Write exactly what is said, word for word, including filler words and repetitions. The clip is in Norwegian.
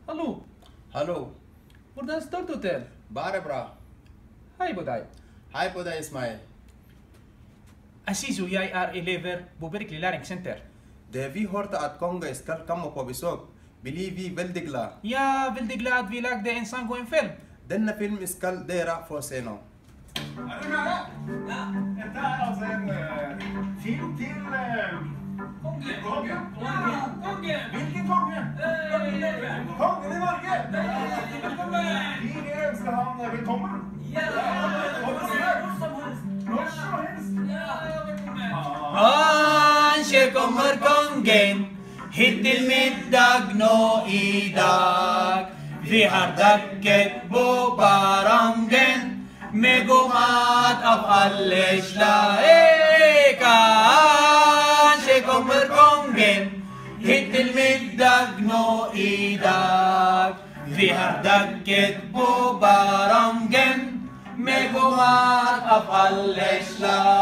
Hallo, Hallo, hvordan står du til? bare bra. Hei på deg. Hei på deg, Ismail. Aziz og jeg er elever på Berkeley læringssenter. Det vi hørte at kongen skal komme på besøk, blir vi veldig glad. Jeg er veldig glad at vi lagde en sang og en film. Denne filmen skal dere få se nå. Er du klare? Ja. Dette er altså en uh, film til uh, kongen. Kongen? Ja, kongen. Hvilken konge? Eh, kongen i Norge. Vi vil ønske han velkommen. Ja. På besøk. Når som helst. Kanskje kommer kongen hit til middag nå i dag. Vi har dekket på barangen med god mat av alle slag. Hey, kanskje kommer kongen hit til middag nå i dag. Vi har dekket på barangen med god mat av alle slag.